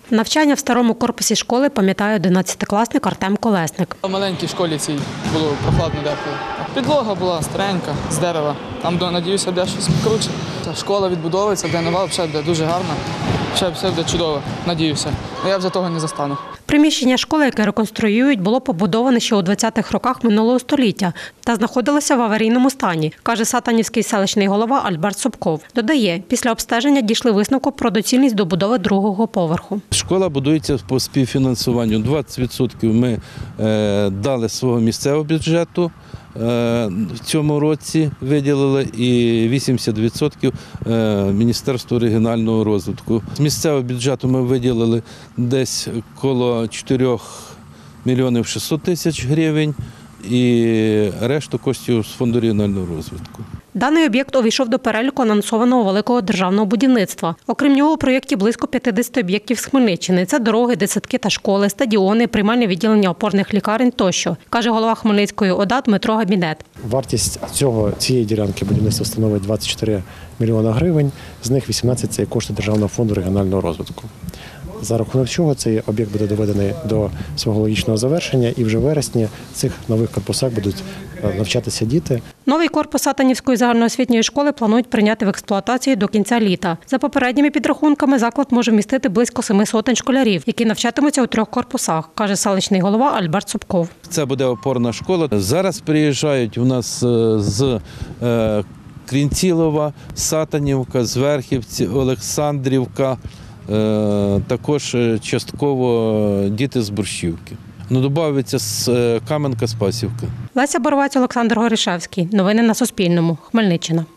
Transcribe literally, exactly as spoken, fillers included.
Навчання в старому корпусі школи пам'ятає одинадцятикласник Артем Колесник. В маленькій школі цій було прохладно деколи. Підлога була старенька, з дерева. Там, надіюся, буде щось круче. Школа відбудовується, де нова, все буде дуже гарно, все, все буде чудово, надіюся. Але я вже того не застану. Приміщення школи, яке реконструюють, було побудоване ще у двадцятих роках минулого століття та знаходилося в аварійному стані, каже сатанівський селищний голова Альберт Собков. Додає, після обстеження дійшли висновку про доцільність добудови другого поверху. Школа будується по співфінансуванню. двадцять відсотків ми е, дали свого місцевого бюджету. В цьому році виділили і вісімдесят відсотків Міністерству регіонального розвитку. З місцевого бюджету ми виділили десь коло чотирьох мільйонів шістсот тисяч гривень і решту коштів з фонду регіонального розвитку. Даний об'єкт увійшов до переліку анонсованого великого державного будівництва. Окрім нього, у проєкті близько п'ятдесят об'єктів з Хмельниччини. Це дороги, дитсадки та школи, стадіони, приймальне відділення опорних лікарень тощо, каже голова Хмельницької ОДА Дмитро Габінет. Вартість цього, цієї ділянки будівництва становить двадцять чотири мільйона гривень, з них вісімнадцять – це кошти Державного фонду регіонального розвитку. За рахунок чого цей об'єкт буде доведений до свого логічного завершення, і вже в вересні в цих нових корпусах будуть навчатися діти. Новий корпус Сатанівської загальноосвітньої школи планують прийняти в експлуатацію до кінця літа. За попередніми підрахунками, заклад може вмістити близько семи сотень школярів, які навчатимуться у трьох корпусах, каже селищний голова Альберт Собков. Це буде опорна школа. Зараз приїжджають у нас з Крінцілова, Сатанівка, Зверхівці, Олександрівка, також частково діти з Борщівки. Ну, додається з Кам'янка, Спасівка. Леся Боровець, Олександр Горішевський. Новини на Суспільному. Хмельниччина.